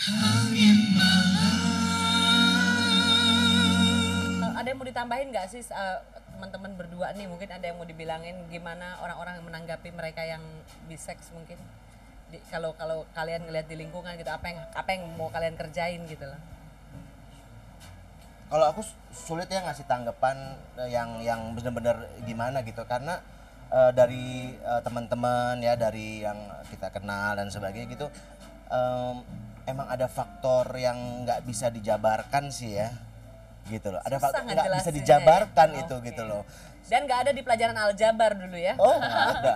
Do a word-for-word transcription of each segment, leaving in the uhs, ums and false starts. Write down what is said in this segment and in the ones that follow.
Eh, Ada yang mau ditambahin nggak sih eh, teman-teman berdua nih? Mungkin ada yang mau dibilangin gimana orang-orang yang menanggapi mereka yang bisex mungkin? Di- Kalau kalau kalian ngelihat di lingkungan gitu, apa yang apa yang mau kalian kerjain gitu loh? Kalau aku s- sulit ya ngasih tanggapan eh, yang yang benar-benar gimana gitu karena eh, dari eh, teman-teman ya dari yang kita kenal dan sebagainya gitu em, emang ada faktor yang nggak bisa dijabarkan sih ya gitu loh. Ada Susah faktor nggak bisa ngejelasinnya ya? dijabarkan itu Oke. gitu loh. Dan nggak ada di pelajaran aljabar dulu ya? Oh nggak ada.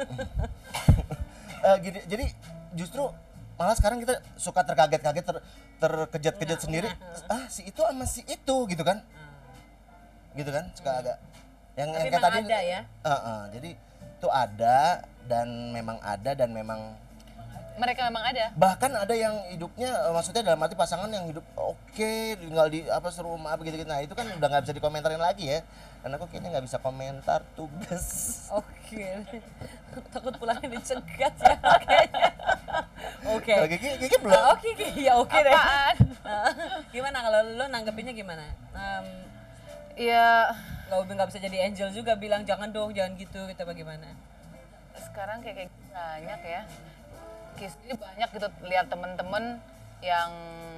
Eh, gini, jadi justru malah sekarang kita suka terkaget-kaget ter, terkejut-kejut sendiri ah si itu sama si itu gitu kan gitu kan suka agak yang Tapi yang kayak memang tadi ada ya? Eh, eh, jadi itu ada dan memang ada dan memang Mereka memang ada. bahkan ada yang hidupnya eh, maksudnya dalam arti pasangan yang hidup oke tinggal di apa serumah apa gitu gitu nah itu kan udah nggak bisa dikomentarin lagi ya dan aku kayaknya nggak bisa komentar tugas. Oke, takut pulangnya dicegat ya kayaknya. Oke. Kalau Kiki, Kiki belum. Ah, Oke, Ki. Ya oke deh. Apaan? Ah, gimana kalau lo nanggepinnya gimana? Em, Ya nggak nggak bisa jadi angel juga bilang jangan dong, jangan gitu, gitu bagaimana? sekarang kayak, kayak gitu banyak ya. Kis ini banyak gitu lihat temen-temen yang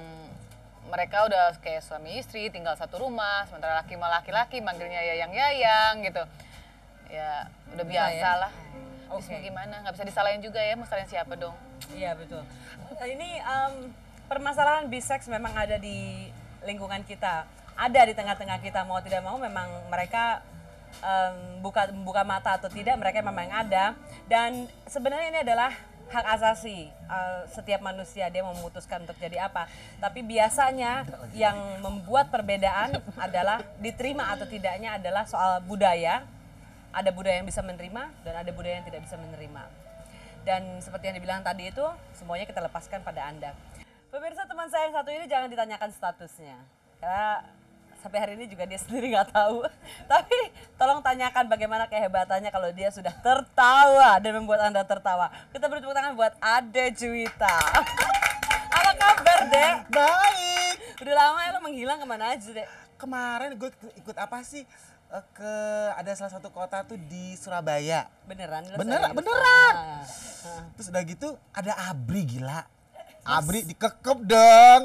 mereka udah kayak suami istri tinggal satu rumah, sementara laki sama laki-laki manggilnya yayang-yayang gitu. Ya udah Bisa biasa ya? lah. Oke. Bisa gimana? Nggak bisa disalahin juga ya, mau salahin siapa dong? Iya betul. Ini em, permasalahan bisex memang ada di lingkungan kita, ada di tengah-tengah kita mau tidak mau memang mereka em, buka buka mata atau tidak mereka memang ada dan sebenarnya ini adalah hak asasi eh, setiap manusia dia memutuskan untuk jadi apa. Tapi biasanya yang membuat perbedaan adalah diterima atau tidaknya adalah soal budaya. Ada budaya yang bisa menerima dan ada budaya yang tidak bisa menerima. Dan seperti yang dibilang tadi itu, semuanya kita lepaskan pada Anda. Pemirsa teman saya yang satu ini jangan ditanyakan statusnya. Karena sampai hari ini juga dia sendiri nggak tahu. Tapi tolong tanyakan bagaimana kehebatannya kalau dia sudah tertawa dan membuat Anda tertawa. Kita beri tepuk tangan buat Ade Juwita. Apa kabar, Dek? Baik. Udah lama ya lo menghilang kemana aja, Dek? Kemarin gue ikut apa sih eh, ke ada salah satu kota tuh di Surabaya. Beneran? Lo Beneran, serius? beneran. Ah, ah. Terus udah gitu ada Abri gila. Abri dikekep dong.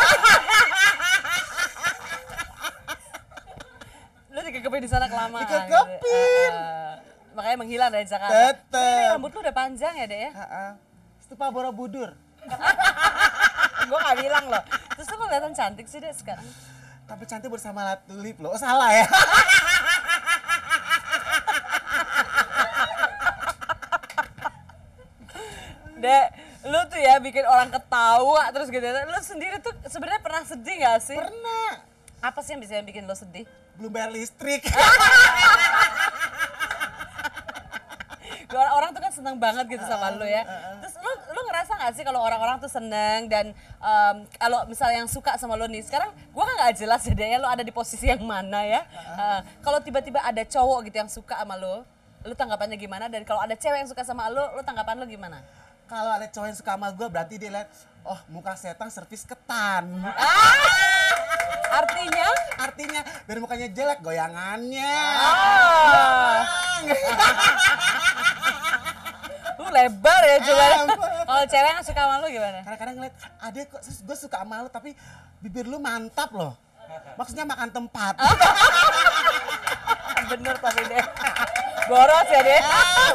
Lu dikekepin di sana kelamaan. Dikekepin. Gitu. Ah, ah. Makanya menghilang dari Jakarta. Tetep. Tapi ini rambut lu udah panjang ya, Dek ya? Heeh. Stupa Borobudur. Gue gak bilang loh. Terus lu kelihatan cantik sih, Dek, sekarang. Tapi cantik bersama lat tulip loh. Oh, salah ya. Dek, lu tuh ya bikin orang ketawa terus gitu. Lu sendiri tuh sebenarnya pernah sedih gak sih? Pernah. Apa sih yang bisa bikin lu sedih? Belum bayar listrik. Orang-orang tuh kan seneng banget gitu sama lu ya. Terus lu lu ngerasa gak sih kalau orang-orang tuh seneng dan em, kalau misalnya yang suka sama lu nih, sekarang gua kan gak jelas ya, Dek, ya lu ada di posisi yang mana ya. Eh, kalau tiba-tiba ada cowok gitu yang suka sama lu, lu tanggapannya gimana? Dan kalau ada cewek yang suka sama lu, lu tanggapan lu gimana? Kalau ada cowok yang suka sama gue berarti dia lihat, oh muka setan servis ketan. Artinya? Artinya biar mukanya jelek goyangannya. Ah. Lu lebar ya coba. Kalau cewek yang suka sama lu gimana? Kadang-kadang ngeliat, adek kok gue suka sama lu tapi bibir lu mantap loh. Maksudnya makan tempat. Bener tapi deh. Boros ya deh.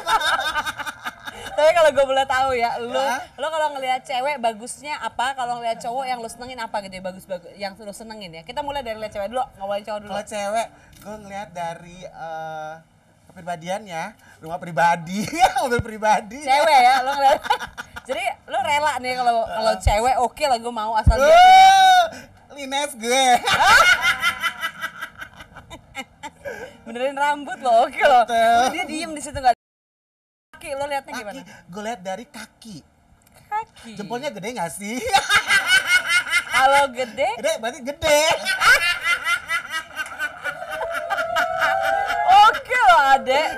Tapi kalau gue boleh tahu ya, lu lu kalau ngelihat cewek bagusnya apa? Kalau ngelihat cowok yang lu senengin apa gitu ya bagus-bagus yang lu senengin ya. Kita mulai dari lihat cewek dulu, ngomongin cowok dulu. Kalau cewek, gue ngeliat dari eh, kepribadiannya, rumah pribadi, mobil pribadi. Cewek ya, lu ngeliat. Jadi lu rela nih kalau kalau cewek oke lah gue mau asal dia punya. Oh, Lines gue. Benerin rambut lo, oke loh. Betul. Udah dia diem di situ nggak. Kaki lo liatnya Kaki, gimana? gue liat dari kaki. Kaki. Jempolnya gede gak sih? Kalau gede, Gede, berarti gede. oke loh adek.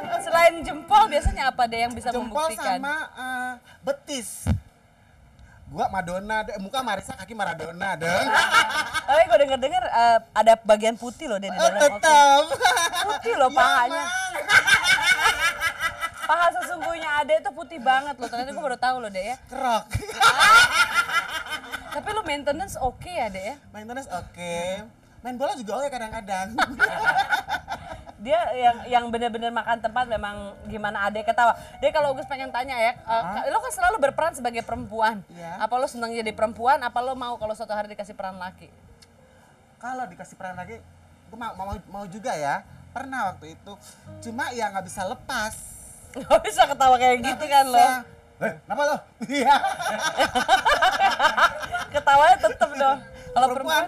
Selain jempol biasanya apa deh yang bisa Jempol membuktikan? sama eh, betis. Gua Madonna, deh. Muka Marisa, kaki Maradona, dong. Tapi gue denger-denger eh, ada bagian putih loh dia di Oh, dalam. Oke. tetap. Putih loh Ya, pahanya. Mang. Paha sesungguhnya Ade itu putih banget loh. Ternyata gue baru tahu loh deh ya. Kerok. Tapi lo maintenance oke ya deh ya. Maintenance oke. Main bola juga oke kadang-kadang. Dia yang yang benar-benar makan tempat memang gimana Ade ketawa. Dia kalau Ugus pengen tanya ya, uh, lo kan selalu berperan sebagai perempuan. Iya. Apa lo senang jadi perempuan? Apa lo mau kalau suatu hari dikasih peran laki? Kalau dikasih peran lagi, gue mau, mau, mau juga ya. Pernah waktu itu. Cuma ya nggak bisa lepas. Gak bisa ketawa kayak Nggak gitu kan lo. bisa. Eh, kenapa lo? Iya. Ketawanya tetep dong. Kalau perempuan,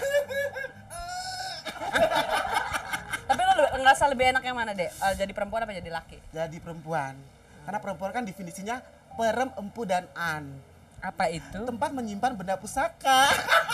tapi lo lebih- ngerasa lebih enak yang mana deh? Uh, jadi perempuan apa jadi laki? Jadi perempuan. Karena perempuan kan definisinya perem, empu, dan an. Apa itu? Tempat menyimpan benda pusaka.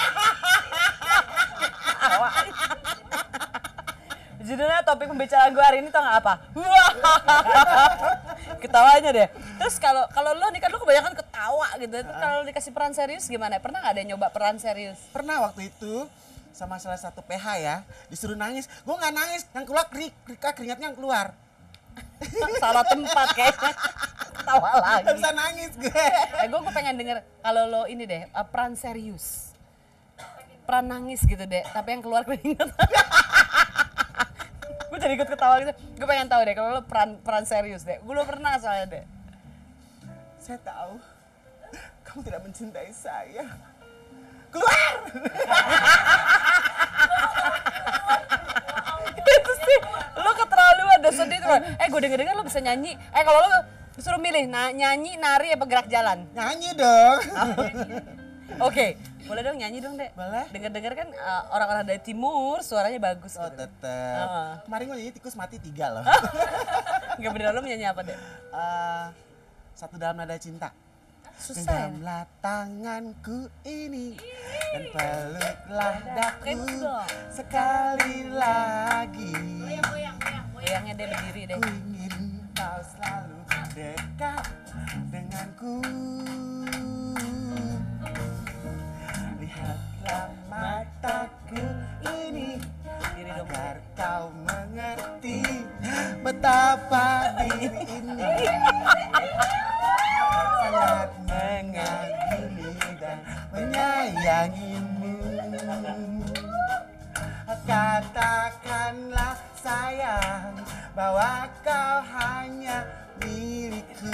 Judulnya topik pembicaraan gue hari ini tau gak apa? Wah, ketawanya deh. Terus kalau kalau lo nih kan lo kebanyakan ketawa gitu. Terus kalau dikasih peran serius gimana? Pernah nggak ada yang nyoba peran serius? Pernah waktu itu sama salah satu P H ya, disuruh nangis. Gue nggak nangis, yang keluar kering, keringatnya yang keluar. Salah tempat kayaknya. Ketawa lagi. Gak bisa nangis gue. Eh, gue gue pengen denger kalau lo ini deh uh, peran serius, peran nangis gitu deh. Tapi yang keluar keringat. Gue jadi ikut ketawa gitu. Gue pengen tahu deh kalau lo peran peran serius deh. Gue belum pernah soalnya deh. Saya tahu, kamu tidak mencintai saya. Keluar! Itu sih lo keterlaluan udah sedih tuh. Eh gue denger-denger lo bisa nyanyi. Eh kalau lo disuruh milih na nyanyi, nari apa gerak jalan? Nyanyi dong. Oke, boleh dong nyanyi dong dek. Boleh. Dengar-dengar kan uh, orang-orang dari timur suaranya bagus. Oh Gitu. tetep. Heeh. Kemarin gue nyanyi tikus mati tiga loh. Gak bener lo menyanyi apa dek? Eh, satu dalam nada cinta. Susah ya? Genggamlah tanganku ini dan peluklah daku Kayak begitu dong. sekali lagi. Goyangnya deh berdiri deh. Ku ingin kau selalu dekat denganku. Lihatlah mataku ini Diri dong. agar kau mengerti betapa diri ini sangat mengagumi dan menyayangimu. Katakanlah sayang bahwa kau hanya milikku.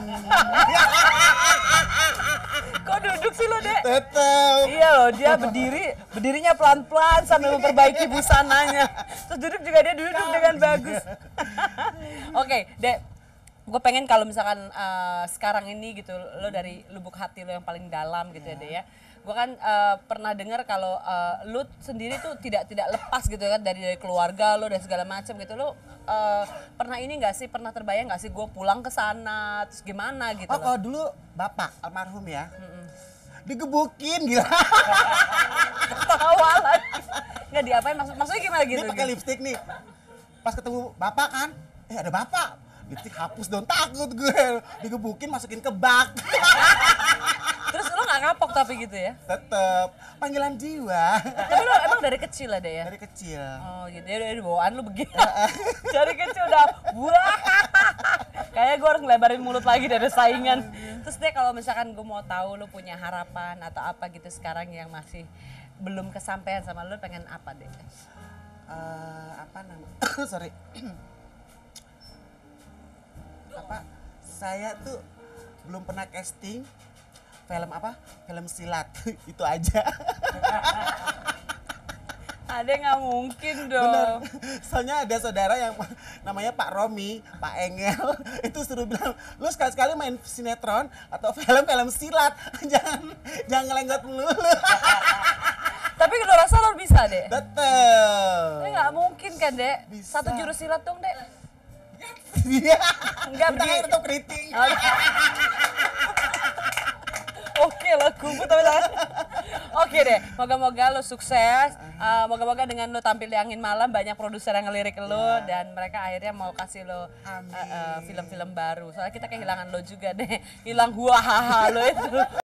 Kok duduk sih lo dek? Tetap. Iya loh, dia berdiri, berdirinya pelan-pelan sambil memperbaiki busananya. Terus duduk juga dia duduk dengan bagus. Oke, Dek. Gue pengen kalau misalkan uh, sekarang ini gitu, lo dari lubuk hati lo yang paling dalam gitu ya, Dek ya. Gue kan uh, pernah dengar kalau uh, lo sendiri tuh tidak tidak lepas gitu kan dari, dari keluarga lo dan segala macam gitu. Lo uh, pernah ini nggak sih, pernah terbayang nggak sih gue pulang ke sana, terus gimana gitu Oh, loh? kalau dulu bapak almarhum ya, digebukin gila. Ketawa lagi. Nggak diapain, maksud, maksudnya gimana gitu? Ini pakai gitu? lipstick nih. Pas ketemu bapak kan, eh ada bapak. Lipstick hapus dong, takut gue. Digebukin masukin ke bak. Terus lo nggak kapok tapi gitu ya? Tetep panggilan jiwa. Tapi lo emang dari kecil ada ya? Dari kecil. Oh gitu ya, udah bawaan lu begini. Dari kecil udah wah. Kayaknya gue harus ngelebarin mulut lagi dari saingan. Terus deh kalau misalkan gue mau tahu lo punya harapan atau apa gitu sekarang yang masih belum kesampaian sama lo, pengen apa deh? Eh, apa namanya? Sorry. Apa? Saya tuh belum pernah casting film apa? Film silat. Itu aja. Ada nggak mungkin Bener. dong. Soalnya ada saudara yang namanya Pak Romi, Pak Engel, itu suruh bilang, lu sekali-sekali main sinetron atau film-film silat, jangan jangan ngelenggot melulu. Tapi lo rasa lo bisa deh? Betul. Tapi nggak mungkin kan dek? Bisa. Satu jurus silat dong dek. Iya. Enggak, Kita kan Bi. tetap keriting. Oke lah, kumpul tapi tangan. Oke deh, moga-moga lo sukses. Uh, moga-moga dengan lo tampil di Angin Malam banyak produser yang ngelirik lo dan mereka akhirnya mau kasih lo uh, Amin. uh, film-film baru. Soalnya kita kehilangan lo juga deh, hilang huahaha lo itu.